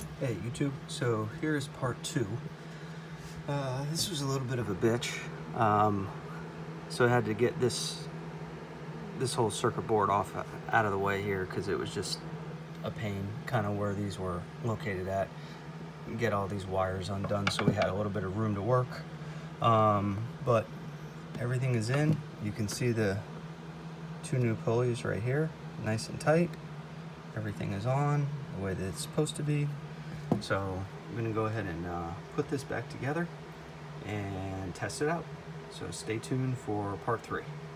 Hey YouTube, so here's part 2. This was a little bit of a bitch. So I had to get this whole circuit board off out of the way here because it was just a pain, kind of where these were located at. Get all these wires undone so we had a little bit of room to work. But everything is in. You can see the 2 new pulleys right here, nice and tight. Everything is on the way that it's supposed to be. So I'm gonna go ahead and put this back together and test it out. So stay tuned for part 3.